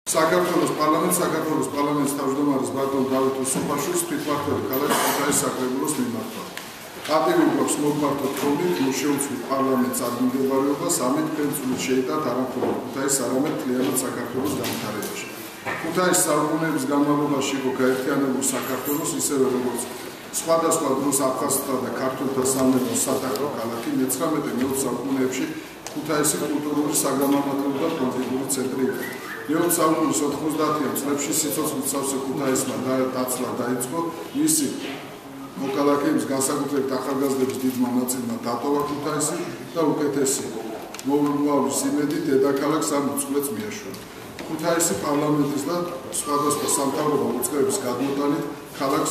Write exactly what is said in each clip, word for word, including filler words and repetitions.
საქართველოს პარლამენტს საქართველოს პარლამენტის თავმჯდომარის ბატონ დავით უსუფაშვილს თვითმმართველი ქალაქის ქუთაისის საკრებულოს მიმართა. პატივი გვაქვს მოგმართოთ თქმით მუშაობთ პარლამენტს ადგილმდებარეობას ამით ფენწული შეიტანთ არამხოლოდ ქუთაისის, არამედ მთლიანად საქართველოს განვითარებაში. ქუთაისის საუკუნეების განმავლობაში იყო გაერთიანებული საქართველოს, ისევე როგორც სხვადასხვა დროს აფხაზთა და ქართველთა სამეფოს სათაქვრო ქალაქი მეცხრამეტე მეოცე საუკუნეებში ქუთაისი კულტურული, საგანმანათლებლო და პოლიტიკური ცენტრი იყო. მეოცე საუკუნის ოთხმოცდაათიან წლებში სიცოცხლით სავსე ქუთაისმა დაცლა დაიწყო, მისი მოქალაქეების განსაკუთრებით ახალგაზრდების დიდმა ნაწილმა დატოვა ქუთაისი და უკეთესი მოუვლის იმედით დედაქალაქს ამ უწყლეთს მიაშურა. ქუთაისი პარლამენტის და სხვადასხვა სამთავრობო მოწყობების გადმოტანით ქალაქს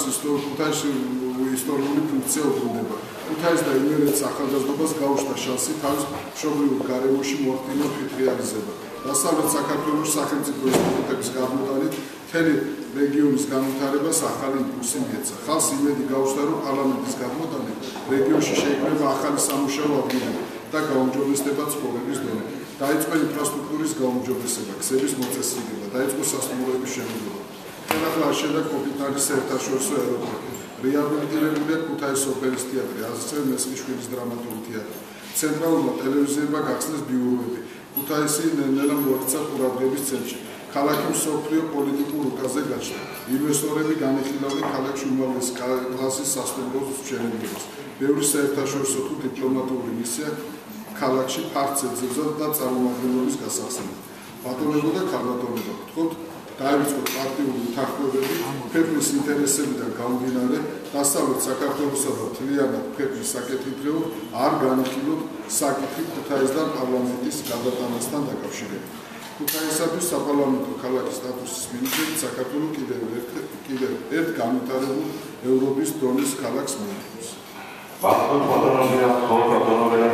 ისტორიული ფუნქცია უბრუნდება. ქუთაის და იმერეთის ახალგაზრდობას გაუჩნდა შანსი თავის მშობლიურ გარემოში მოახდინოს თვითრეალიზება. დასავლეთ საქართველოს სახელმწიფო ინსტიტუტების გადმოტანით მთელი რეგიონის განვითარებას ახალი იმპულსი მიეცა. ხალხს იმედი გაუჩნდა, რომ პარლამენტის გადმოტანით რეგიონში შეიქმნება ახალი სამუშაო ადგილები და გაუმჯობესდება ცხოვრების დონე. დაიწყო ინფრასტრუქტურის გაუმჯობესება, გზების მოწესრიგება, დაიწყო სასტუმროების შემოღება. ხელახლა შედა კოპიტარის საერთაშორისო აეროპორტი. რეაბილიტირებულია ქუთაისის ოპერის თეატრი, ასევე მესხიშვილის დრამატული თეატრი. ცენტრალურმა ტელევიზიებმა გახსნეს ბიუროები. ქუთაისი ნელ-ნელა მოექცა ყურადღების ცენტრში. ქალაქი მსოფლიო პოლიტიკურ რუკაზე გაჩნდა. ინვესტორები განიხილავდნენ ქალაქში უმაღლესი კლასის სასტუმროს მშენებლობას. ბევრი საერთაშორისო თუ დიპლომატიური მისია ქალაქში ფართს ეძებდა და წარმომადგენლობის გასახსნელად. ბატონებოდა ქალბატონობა. ვთქვათ, დაივიწყოთ პარტიული უთანხმოებები, ქვეყნის ინტერესებიდან გამომდინარე, დასავლეთ საქართველოსა და მთლიანად ქვეყნის საკეთილდღეოდ არ განიხილოთ საკითხი ქუთაისთან პარლამენტის გადატანასთან დაკავშირებით. ქუთაისათვის საპარლამენტო ქალაქის სტატუსის მინიჭებით საქართველო კიდევ ერთ კიდევ ერთ განვითარებულ ევროპის დონის ქალაქს მიიღებს. ბატონ ფოტონომია, ფოტონომია.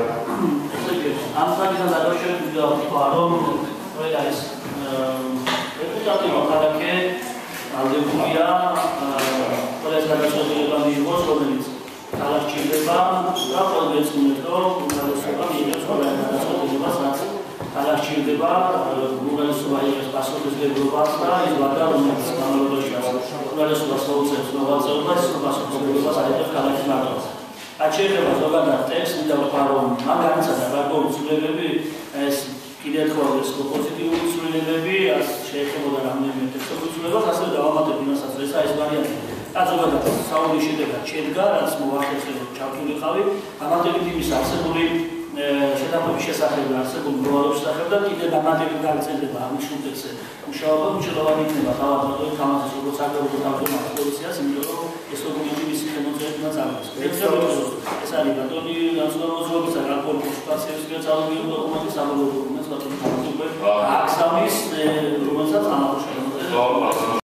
ამ საკითხთან დაკავშირებით ვთქვა, რომ ეს депутаты მოქალაქე ალდებულია ყველას გადაწყვეტილება მიიღოს, რომელიც ქალაქს ჭირდება და ყველა ეცნობს, რომ უმრავლესობა მიიღებს ყველა გადაწყვეტილებას, რაც ქალაქს ჭირდება, უმრავლესობა იღებს პასუხისმგებლობას და ის ვადა, რომელიც განმავლობაში უმრავლესობას მოუწევს მოღვაწეობას, ის პასუხისმგებლობას აიღებს ქალაქის მართვას. რაც შეიძლება ზოგადად ტექსტი და ვთქვა, რომ მან განიცადა გარკვეული ცვლილებები, ეს კიდევ ერთხელ ეს პოზიტიური ცვლილებები, რაც შეეხებოდა რამდენიმე ტექსტურ ცვლილებებს, ასევე დავამატებინასაც ეს არის ვარიანტი. რაც ზოგადად საუბრის შედეგად შედგა, რაც მოახერხებოდა ჩართულიყავი, დამატებით იმის არსებული შეთანხმების შესახებ და არსებული მდგომარეობის შესახებ და კიდევ დამატებით გაგრძელდება აღნიშნულ ტექსტზე მუშაობა, უჩვეულოვანი იქნება თავად ბატონი თამაშის როგორც საკრებულო თავმჯდომარე პოლიციას, იმიტომ რომ ეს დოკუმენტი მისი ხელმოწერით უნდა წავიდეს. ეს არის ბატონი განსხვავებულობის და გარკვეული კონსულტაციების გაწარმოებული დოკუმენტი, საბოლოო დოკუმენტს ბატონი თავმჯდომარე აქვს ამის რომელსაც ამახუშავებს.